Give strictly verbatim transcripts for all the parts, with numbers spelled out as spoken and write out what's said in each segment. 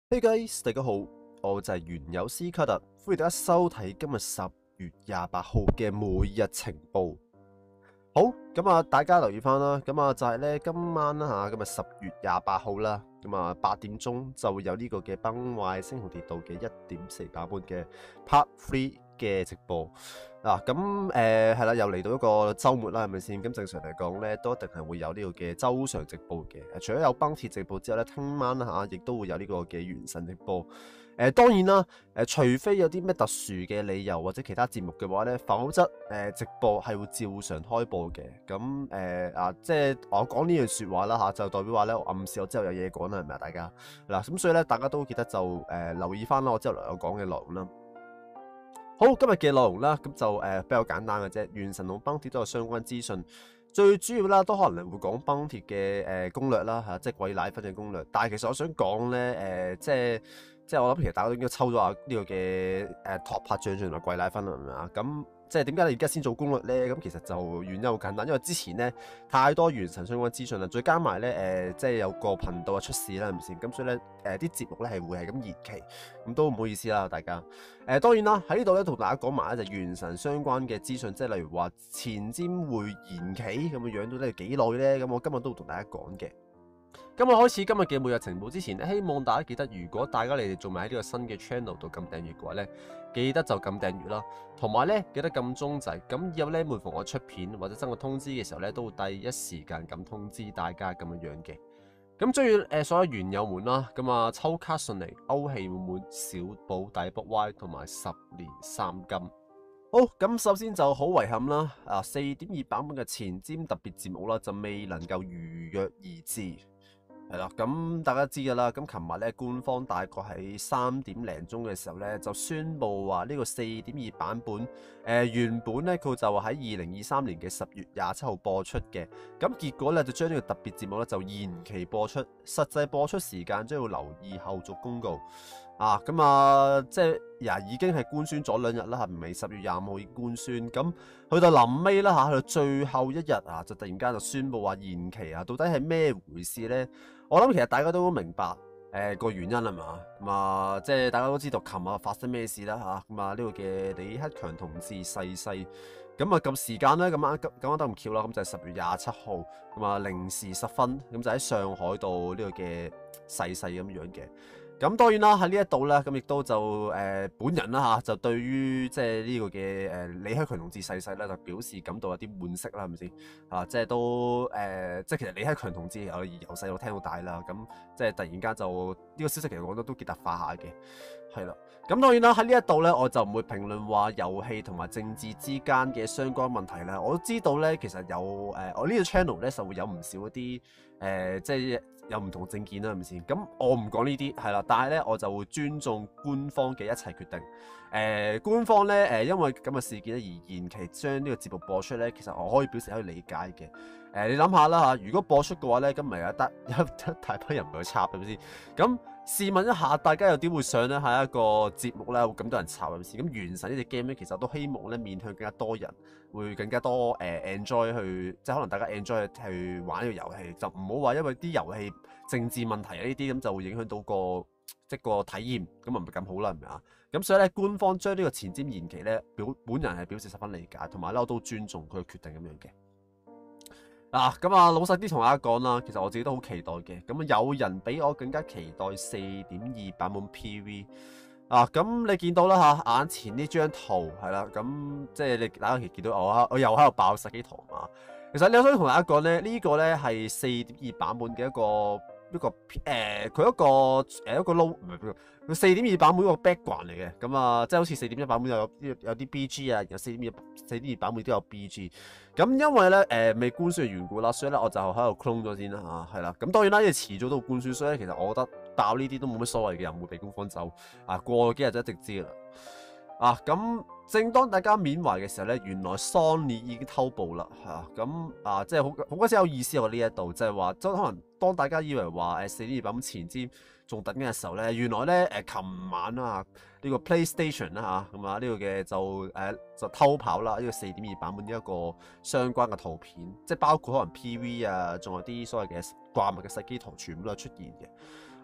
Hey guys，大家好，我就係原有斯卡特，歡迎大家收睇今日十月廿八號嘅每日情報。好，咁啊，大家留意翻啦，咁啊就係咧今晚啦吓，今日十月廿八號啦，咁啊八點鐘就會有呢個嘅崩壞星穹鐵道嘅一點四版本嘅 Part Three 嘅直播。嗱，咁誒係啦，又嚟到一個週末啦，係咪先？咁正常嚟講咧，都一定係會有呢個嘅周常直播嘅。誒，除咗有崩鐵直播之後咧，聽晚啦嚇，亦都會有呢個嘅原神直播。誒、呃、當然啦，誒、呃、除非有啲咩特殊嘅理由或者其他節目嘅話咧，否則誒、呃、直播係會照常開播嘅。咁誒啊，即係我講呢樣説話啦嚇，就代表話咧，我暗示我之後有嘢講啦，係咪啊？大家嗱，咁所以咧，大家都記得就誒、呃、留意翻啦，我之後嚟我講嘅內容啦。好，今日嘅內容啦，咁就誒、呃、比較簡單嘅啫。原神同崩鐵都有相關資訊，最主要啦都可能會講崩鐵嘅誒攻略啦嚇，即係貴奶粉嘅攻略。但係其實我想講咧誒、呃，即係即係我諗其實大家都應該抽咗下呢個嘅誒托拍獎同埋貴奶粉啦，係咪啊？咁即係點解你而家先做攻略咧？咁其實就原因好簡單，因為之前咧太多原神相關資訊啦，再加埋咧誒，即係有個頻道啊出事啦，係咪先？咁所以咧誒啲節目咧係會係咁延期，咁都唔好意思啦，大家。誒、呃、當然啦，喺呢度咧同大家講埋咧就原神相關嘅資訊，即係例如話前瞻會延期咁嘅樣，到底要幾耐咧？咁我今日都會同大家講嘅。今日開始今日嘅每日情報之前咧，希望大家記得，如果大家你哋仲未喺呢個新嘅 channel 度撳訂閱嘅話咧，記得就撳訂閱啦，同埋咧記得撳鐘仔，咁以後咧每逢我出片或者真個通知嘅時候咧，都會第一時間咁通知大家咁樣樣嘅。咁祝願誒所有原友們啦，咁啊抽卡順利，歐氣滿滿，小寶大卜 Y 同埋十年三金。好，咁首先就好遺憾啦，啊四點二版本嘅前瞻特別節目啦，就未能夠如約而至。係啦，咁大家知㗎啦。咁琴日咧，官方大概喺三點零鐘嘅時候咧，就宣布話呢個四點二版本，誒、呃、原本咧佢就喺二零二三年嘅十月廿七號播出嘅。咁結果咧就將呢個特別節目咧就延期播出，實際播出時間將要留意後續公告。啊，咁啊，即係呀，已經係官宣咗兩日啦，係咪？十月廿五號已經官宣，咁去到臨尾啦嚇，去到最後一日啊，就突然間就宣布話延期啊，到底係咩回事咧？我諗其實大家都明白誒、呃、個原因係嘛，咁啊即係大家都知道琴日發生咩事啦嚇，咁啊呢個嘅李克強同志逝世，咁啊咁時間咧咁啱咁啱得咁巧啦，咁就係十月廿七號，咁啊零時十分，咁就喺上海度呢個嘅逝世咁樣嘅。咁當然啦，喺呢一度咧，咁亦都就誒、呃、本人啦嚇，就對於即係呢個嘅誒、呃、李克強同志逝世咧，就表示感到有啲惋惜啦，係咪先啊？即係都誒、呃，即係其實李克強同志由由細到聽到大啦，咁即係突然間就呢、這個消息其實我覺得都幾突發下嘅，係啦。咁當然啦，喺呢一度咧，我就唔會評論話遊戲同埋政治之間嘅相關問題啦。我都知道咧，其實有誒、呃、我呢個 channel 咧就會有唔少一啲誒、呃，即係有唔同政見啦，係咪先？咁我唔講呢啲係啦，但係咧我就會尊重官方嘅一切決定。誒、呃、官方咧誒、呃，因為咁嘅事件咧而延期將呢個節目播出咧，其實我可以表示可以理解嘅。誒、呃、你諗下啦嚇，如果播出嘅話咧，咁咪有得有一大班人唔去插係咪先？咁試問一下，大家又點會想咧喺一個節目咧會咁多人插係咪先？咁原神呢隻 game 咧，其實都希望咧面向更加多人，會更加多誒、呃、enjoy 去，即係可能大家 enjoy 去玩呢個遊戲，就唔好話因為啲遊戲政治問題啊呢啲咁就會影響到個即係個體驗，咁啊唔係咁好啦，係咪啊？咁所以咧，官方將呢個前瞻延期咧，表本人係表示十分理解，同埋咧我都尊重佢嘅決定咁樣嘅。嗱，咁啊，老實啲同大家講啦，其實我自己都好期待嘅。咁啊，有人比我更加期待四點二版本 P V 啊。咁你見到啦嚇，眼前呢張圖係啦，咁即係你大家其實見到我啊，我又喺度爆實機圖嘛。其實你我想同大家講咧，呢、這個咧係四點二版本嘅一個一個誒，佢、呃、一個誒一個 logo 唔係佢四點二版本一個 background 嚟嘅。咁啊，即係好似四點一版本有有有啲 B G 啊，然後四點二四點二版本都有 B G。咁因為咧誒、呃、未官宣嘅緣故啦，所以咧我就喺度 clone 咗先啦嚇，係啦。咁當然啦，因為遲早都官宣，所以其實我覺得爆呢啲都冇乜所謂嘅，又唔會被官方走啊。過幾日就一定知啦。啊，咁正當大家緬懷嘅時候咧，原來 Sony 已經偷步啦嚇。咁啊，啊，即係好好鬼死有意思喎！呢一度就係話，即係可能當大家以為話誒四點二版本前瞻仲等緊嘅時候咧，原來咧誒琴晚啦呢、呢個 PlayStation 啦嚇，咁啊呢、呢個嘅就誒、啊、就偷跑啦呢、呢個四點二版本呢一個相關嘅圖片，即係包括可能 P V 啊，仲有啲所謂嘅掛物嘅細機圖，全部都係出現嘅。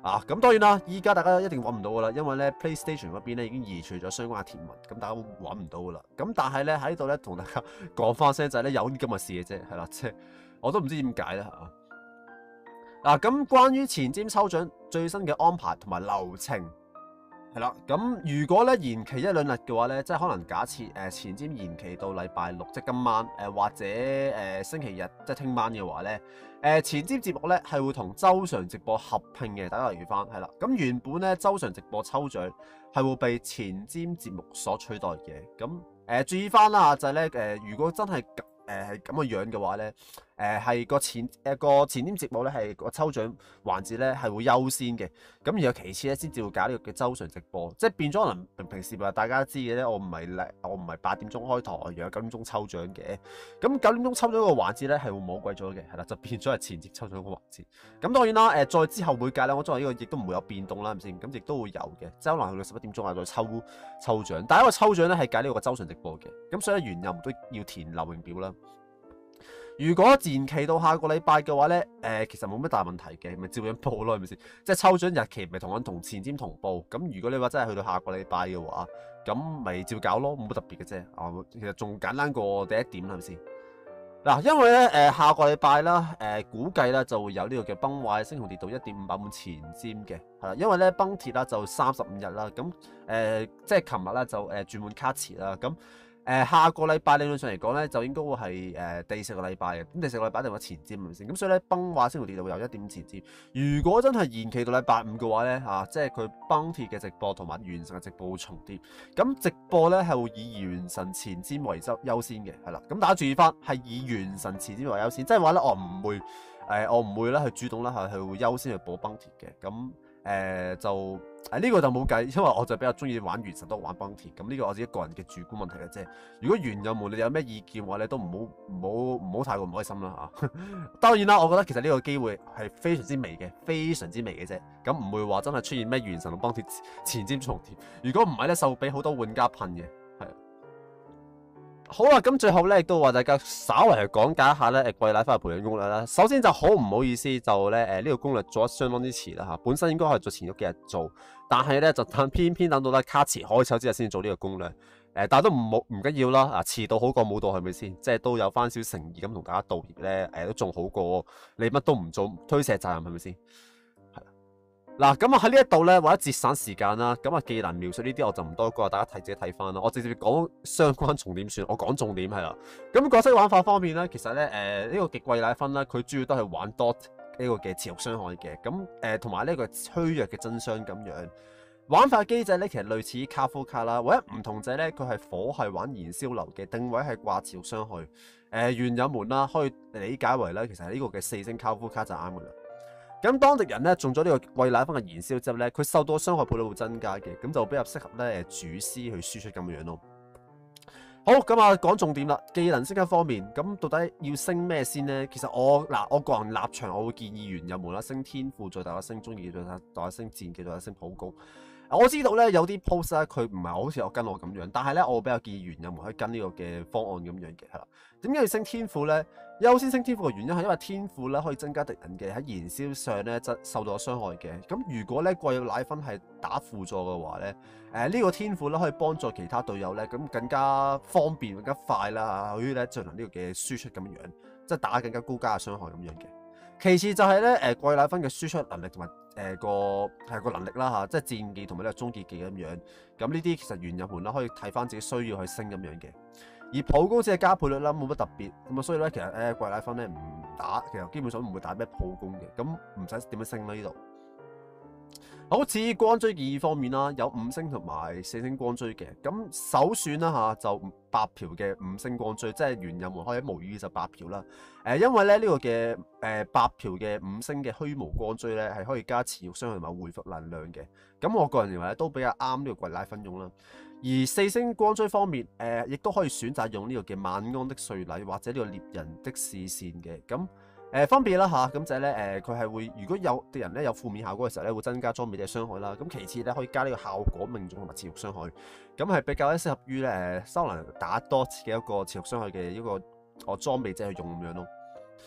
啊，咁當然啦，依家大家一定揾唔到噶啦，因為咧 PlayStation 嗰邊咧已經移除咗相關嘅貼文，咁大家揾唔到噶啦。咁但係咧喺度咧同大家講翻聲就係咧有啲咁嘅事嘅啫，係啦，即係我都唔知點解啦嚇。嗱，咁關於前瞻抽獎最新嘅安排同埋流程。係啦，咁如果咧延期一兩日嘅話咧，即係可能假設誒前瞻延期到禮拜六，即係今晚誒、呃、或者誒、呃、星期日，即係聽晚嘅話咧，誒、呃、前瞻節目咧係會同周常直播合併嘅，大家留意翻係啦。咁原本咧周常直播抽獎係會被前瞻節目所取代嘅，咁誒、呃、注意翻啦，就係咧誒如果真係誒係咁嘅樣嘅話咧。誒係、呃、個前誒個、呃、前瞻節目咧係個抽獎環節咧係會優先嘅，咁然後其次咧先至會搞呢個嘅周常直播，即係變咗可能平平時話大家知嘅咧，我唔係叻，我唔係八點鐘開台，然後九點鐘抽獎嘅，咁九點鐘抽獎個環節咧係會冇鬼咗嘅，係啦，就變咗係前瞻抽獎個環節。咁當然啦，誒、呃、再之後每屆咧，我作為呢個亦都唔會有變動啦，係咪先？咁亦都會有嘅，即係可能去到十一點鐘啊再抽抽獎，但係因為抽獎咧係搞呢個周常直播嘅，咁所以原任都要填流程表啦。如果延期到下個禮拜嘅話咧，誒、呃、其實冇乜大問題嘅，咪照樣報咯，係咪先？即係抽獎日期咪同緊同前瞻同步。咁如果你話真係去到下個禮拜嘅話，咁咪照搞咯，冇乜特別嘅啫。啊，其實仲簡單過第一點係咪先？嗱，因為咧誒、呃、下個禮拜啦，誒、呃、估計咧就會有呢個嘅崩壞星穹鐵道一點五版本前瞻嘅，係啦，因為咧崩鐵啦就三十五日啦，咁誒、呃、即係琴日咧就誒、呃、轉換卡詞啦，咁。誒、呃、下個禮拜理論上嚟講咧，就應該會係誒、呃、第四個禮拜嘅，咁第四個禮拜一定有前瞻係咪先？咁所以咧崩壞星穹鐵道會有一點前瞻。如果真係延期到禮拜五嘅話咧，嚇、啊，即係佢崩鐵嘅直播同埋元神嘅直播會重疊。咁直播咧係會以元神前瞻為優優先嘅，係啦。咁大家注意翻，係以元神前瞻為優先，即係話咧我唔會誒、呃、我唔會咧去主動咧係去會優先去播崩鐵嘅。咁誒、呃、就。誒呢、啊這個就冇計，因為我就比較中意玩元神多過玩崩鐵，咁呢個我自己個人嘅主觀問題嘅啫。如果原有們你有咩意見嘅話，你都唔好唔好唔好太過唔開心啦嚇。當然啦，我覺得其實呢個機會係非常之微嘅，非常之微嘅啫。咁唔會話真係出現咩元神同崩鐵前瞻重疊。如果唔係咧，受俾好多玩家噴嘅。好啦，咁最後咧亦都話大家稍為去講解一下咧誒貴奶花嘅培養攻略啦。首先就好唔好意思，就咧誒呢個攻略做得相當之遲啦嚇。本身應該係做前咗幾日做，但係咧就等偏偏等到咧卡池開抽之後先做呢個攻略。誒、呃，但係都唔好唔緊要啦。啊，遲到好過冇到係咪先？即係都有翻少誠意咁同大家道歉咧。誒、呃，都仲好過你乜都唔做，推卸責任係咪先？嗱，咁啊喺呢一度咧，為咗節省時間啦，咁啊技能描述呢啲我就唔多講，大家睇自己睇翻啦。我直接講相關重點算，我講重點係啦。咁角色玩法方面咧，其實咧誒呢、呃這個極貴奶分啦，佢主要都係玩多呢個嘅持續傷害嘅，咁誒同埋呢個脆弱嘅真傷咁樣。玩法機制咧，其實類似於卡夫卡啦，唯一唔同就係咧佢係火係玩燃燒流嘅，定位係掛持續傷害。誒、呃、原有門啦，可以理解為咧，其實係呢個嘅四星卡夫卡就啱噶啦。咁當敵人咧中咗呢個貴奶分嘅燃燒之後咧，佢受到嘅傷害倍率會增加嘅，咁就比較適合咧主師去輸出咁樣咯。好，咁啊講重點啦，技能升級方面，咁到底要升咩先咧？其實我嗱我個人立場，我會建議原入門啦，升天賦再大家升中意，再大家升戰技，再大家升普攻。我知道咧有啲 post 咧，佢唔係好似我跟我咁樣，但係咧我比較建議原入門可以跟呢個嘅方案咁樣嘅，係啦。點解要升天賦咧？優先升天賦嘅原因係因為天賦咧可以增加敵人嘅喺燃燒上咧則受到傷害嘅。咁如果咧貴奶分係打輔助嘅話咧，誒、呃、呢、這個天賦咧可以幫助其他隊友咧咁更加方便、更加快啦，可以咧進行呢個嘅輸出咁樣，即係打更加高加嘅傷害咁樣嘅。其次就係咧誒貴奶分嘅輸出能力同埋誒個係個能力啦嚇，即係戰技同埋呢個終結技咁樣。咁呢啲其實原入門啦可以睇翻自己需要去升咁樣嘅。而普攻只係加倍率啦，冇乜特別咁啊，所以咧其實誒貴奶分咧唔打，其實基本上唔會打咩普攻嘅，咁唔使點樣升啦呢度。好，至於光追建議方面啦，有五星同埋四星光追嘅，咁首選啦嚇就白嫖嘅五星光追，即係原入門可以無語就白嫖啦。誒、呃，因為咧呢、這個嘅誒、呃、白嫖嘅五星嘅虛無光追咧係可以加持續傷害同埋回復能量嘅，咁我個人認為咧都比較啱呢個貴奶分用啦。而四星光追方面，誒、呃、亦都可以選擇用呢個嘅晚安的睡禮或者呢個獵人的視線嘅，咁誒、呃、分別啦嚇，咁就係咧誒佢係會如果有敵人咧有負面效果嘅時候咧，會增加裝備嘅傷害啦。咁其次咧可以加呢個效果命中同埋持續傷害，咁係比較咧適合於咧誒收能打多次嘅一個持續傷害嘅一個我裝備即係去用咁樣咯。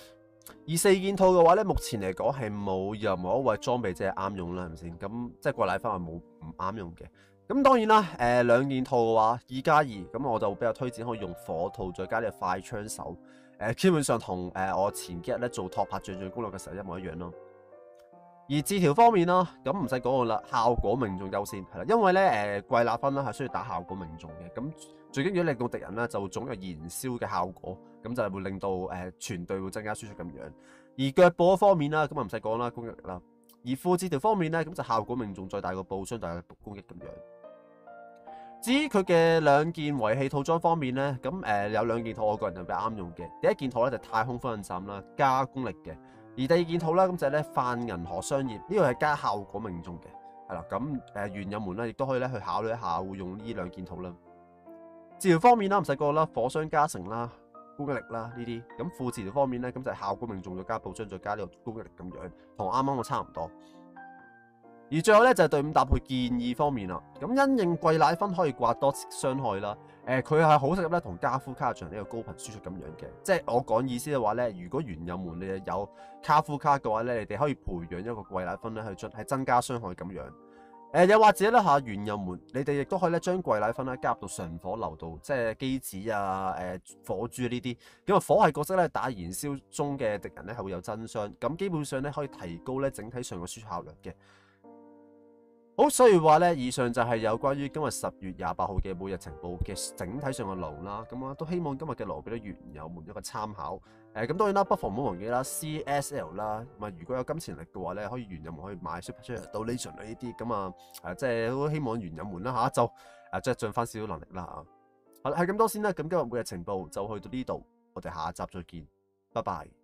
而四件套嘅話咧，目前嚟講係冇任何一位裝備者係啱用啦，係咪先？咁即係貴奶分係冇唔啱用嘅。咁當然啦，誒、呃、兩件套嘅話二加二，咁我就比較推薦可以用火套，再加啲快槍手。誒、呃、基本上同誒、呃、我前幾日咧做托拍最最攻略嘅時候一模一樣咯。而字條方面啦，咁唔使講啦，效果命中優先係啦，因為咧誒貴納分啦係需要打效果命中嘅，咁最緊要令到敵人咧就總有燃燒嘅效果，咁就係會令到誒、呃、全隊會增加輸出咁樣。而腳步方面啦，咁啊唔使講啦，攻擊力啦。而副字條方面咧，咁就效果命中再大個步槍，大個攻擊咁樣。至於佢嘅兩件遺棄套裝方面咧，咁誒、呃、有兩件套我個人就比較啱用嘅，第一件套咧就係、太空火箭啦，加攻力嘅。而第二件套啦，咁就係咧泛銀河商業，呢個係加效果命中嘅，係啦。咁誒原有門咧，亦都可以咧去考慮一下，會用呢兩件套啦。治療方面啦，唔使講啦，火傷加成啦，攻擊力啦呢啲。咁副治療方面咧，咁就係效果命中再加步槍再加呢個攻擊力咁樣，同啱啱我差唔多。而最後咧就係隊伍搭配建議方面啦。咁因應貴奶分可以刮多次傷害啦。誒佢係好適合咧同加夫卡場呢個高頻輸出咁樣嘅。即係我講意思嘅話咧，如果原有門你有卡夫卡嘅話咧，你哋可以培養一個貴奶分咧去進係增加傷害咁樣。誒、呃、又或者咧嚇原有門，你哋亦都可以咧將貴奶分咧加入到純火流度，即係機子啊、誒、呃、火珠呢啲。咁啊火系角色咧打燃燒中嘅敵人咧係會有增傷，咁基本上咧可以提高咧整體上嘅輸出效率嘅。好，所以話咧，以上就係有關於今日十月廿八號嘅每日情報嘅整體上嘅流啦。咁啊，都希望今日嘅流俾啲原友們一個參考。誒、呃，咁當然啦，不妨唔好忘記啦 ，C S L 啦。咁啊，如果有金錢力嘅話咧，可以原友們可以買 Super Chat Donation 呢啲。咁啊，誒，即係都希望原友們啦嚇，就誒即係盡翻少少能力啦嚇。好啦，係咁多先啦。咁今日每日情報就去到呢度，我哋下一集再見，拜拜。